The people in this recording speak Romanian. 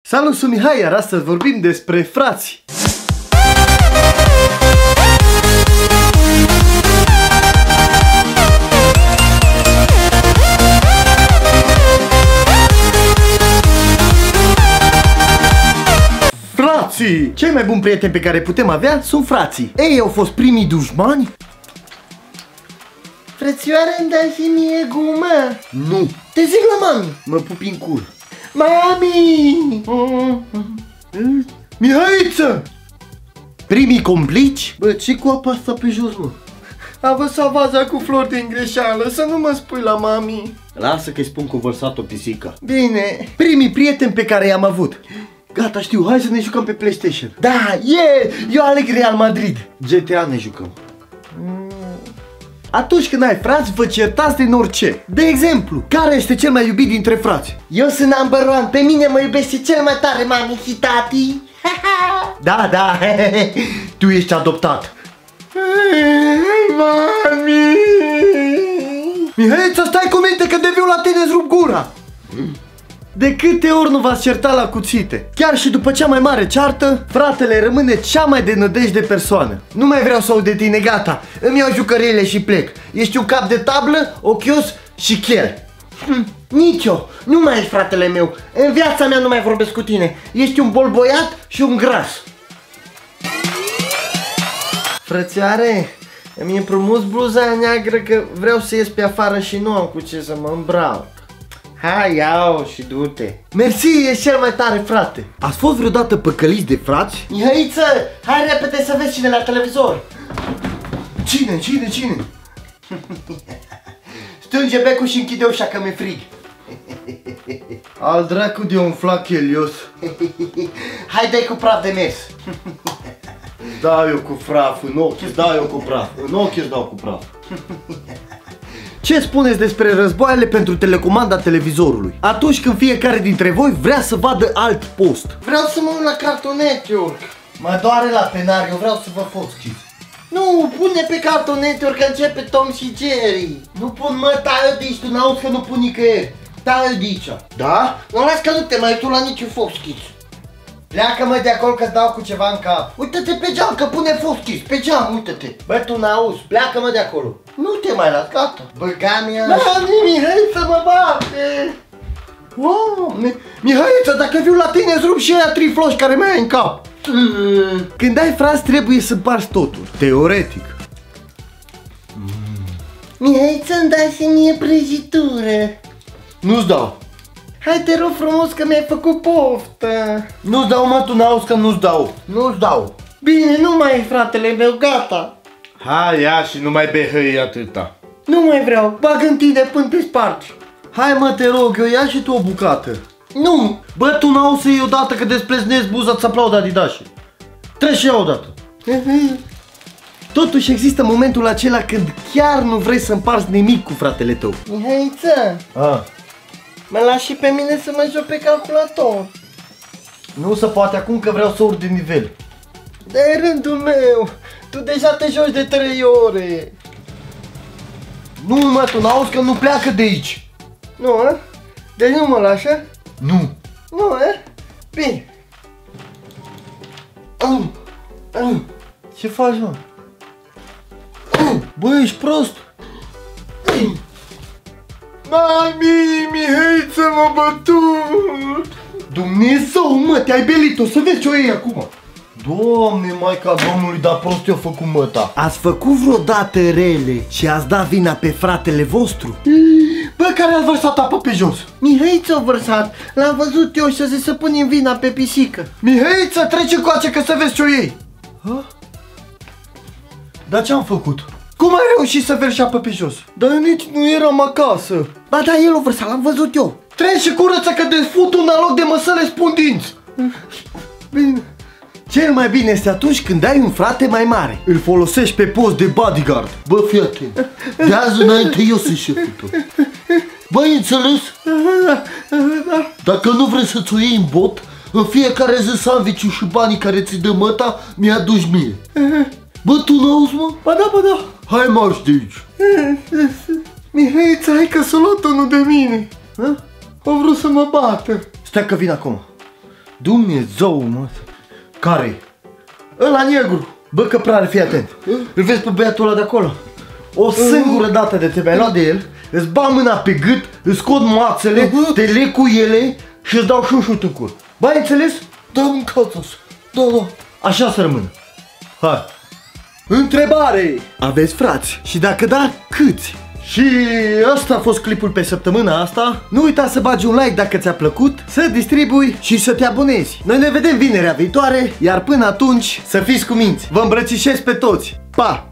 Salut, sunt Mihai, iar astăzi vorbim despre frați. Frații! Cei mai buni prieteni pe care putem avea sunt frații. Ei au fost primii dușmani. Frățioare, îmi dai și mie gumă? Nu. Te zic la mami. Mă pupi în cur. Mami! Mihaiță! Primii complici? Bă, ce cu apa asta pe jos, mă? A vărsat vaza cu flori din greșeală, să nu mă spui la mami. Lasă că-i spun că a vărsat o pisică. Bine. Primii prieteni pe care i-am avut. Gata, știu, hai să ne jucăm pe PlayStation. Da, eu aleg Real Madrid. GTA ne jucăm. Atunci când ai frați, vă certați din orice. De exemplu, care este cel mai iubit dintre frați? Eu sunt number one, pe mine mă iubește cel mai tare mami și tati. Da, tu ești adoptat. Mami! Mihaiță, stai cu minte că de viu la tine îți rup gura. De câte ori nu v-ați certat la cuțite? Chiar și după cea mai mare ceartă, fratele rămâne cea mai de nădejde persoană. Nu mai vreau să aud de tine, gata. Îmi iau jucăriile și plec. Ești un cap de tablă, ochios și chel. Nici eu. Nu mai ești fratele meu. În viața mea nu mai vorbesc cu tine. Ești un bolboiat și un gras. Frățioare, îmi împrumuți bluza neagră că vreau să ies pe afară și nu am cu ce să mă îmbrac. Hai, iau și du-te. Mersi, ești cel mai tare, frate. Ați fost vreodată păcăliți de frați? Mihaiță, hai repede să vezi cine la televizor. Cine? Strânge becul și închide ușa că mi-e frig. Al dracu de umflat chelios. Hai, dai cu praf de mers. Dau eu cu praf, în ochi îți dau eu cu praf. În ochi îți dau cu praf. Ce spuneți despre războaiele pentru telecomanda televizorului? Atunci când fiecare dintre voi vrea să vadă alt post. Vreau să mă uit la Cartoon Network. Mă doare la penar, eu vreau să vă foschiți. Nu, pune pe Cartoon Network că începe Tom și Jerry. Nu pun, mă, taie de aici, tu n-auzi că nu pun nicăieri. Taie de aici. Da? Nu, las că nu te mai tu la niciun foschiți. Pleacă-mă de acolo că-ți dau cu ceva în cap. Uită-te pe geam că pune foschiți, pe geam, uită-te. Bă, tu n-auzi, pleacă-mă de acolo. Nu te mai las, gata. Băga-mi-a. Mihaiță, mă bate. Wow, Mihaiță, dacă viu la tine îți rup și aia trifloși care mai ai în cap. Când ai frați trebuie să împarți totul, teoretic. Mihaiță, îmi dai și mie prăjitură. Nu-ți dau. Hai, te rog frumos că mi-ai făcut poftă. Nu-ți dau, mă, tu n-auzi că nu-ți dau. Nu-ți dau. Bine, nu mai e, fratele meu, gata. Hai, ia și nu mai behăi atâta. Nu mai vreau, bag în tine până te spargi. Hai, mă, te rog, eu ia și tu o bucată. Nu. Bă, tu n-auzi să iei odată că despleznezi buza, ți aplaudă adidașii. Treci și ia odată. Totuși există momentul acela când chiar nu vrei să împarți nimic cu fratele tău. Mihaiță. Mă lași și pe mine să mă joc pe calculator. Nu se poate acum că vreau să urc de nivel. De rândul meu, tu deja te joci de 3 ore. Nu, mă, tu n-auzi că nu pleacă de aici. Nu, a? Deci nu mă lași, a? Nu. Nu, a? Bine. Ce faci, mă? Bă, ești prost. Mami, Mihaiță m-a bătut! Dumnezeu, mă, te-ai belit, o să vezi ce o iei acum. Doamne, Maica Domnului, dar prost i-a făcut măta. Ați făcut vreodată rele și ați dat vina pe fratele vostru? Bă, care a vărsat apă pe jos? Mihaiță a vărsat, l-am văzut eu și a zis să punem vina pe pisică. Mihaiță, trece coace că să vezi ce o iei. Dar ce-am făcut? Cum ai reușit să verși apă pe jos? Dar nici nu eram acasă. Ba da, el o vărsa, l-am văzut eu. Treci și curăță că desfut un loc de măsăle spun dinți. Bine. Cel mai bine este atunci când ai un frate mai mare. Îl folosești pe post de bodyguard. Bă, fii atent. De azi înainte eu sunt șeful tău. Băi, înțeles? Dacă nu vrei să-ți o iei în bot, în fiecare zi sandwich-ul și banii care ți dă măta, mi-aduci mie. Bă, tu n-auzi, mă? Ba da. Hai, marș de aici. Mihaiță, hai că s-a luat unul de mine. A vrut să mă bată. Stai că vin acum. Dumnezeu, mă. Care? Ăla negru. Bă, căprare, fii atent. Îl vezi pe băiatul ăla de acolo? O singură dată de te mai luat de el, îți bag mâna pe gât, îți scot moațele, te leg cu ele și îți dau și un șut în cur. Bă, ai înțeles? Da, mâncați-o. Da, da. Așa să rămână. Hai. Întrebare! Aveți frați? Și dacă da, câți? Și ăsta a fost clipul pe săptămâna asta. Nu uita să bagi un like dacă ți-a plăcut, să distribui și să te abonezi. Noi ne vedem vinerea viitoare, iar până atunci să fiți cuminți. Vă îmbrățișez pe toți. Pa!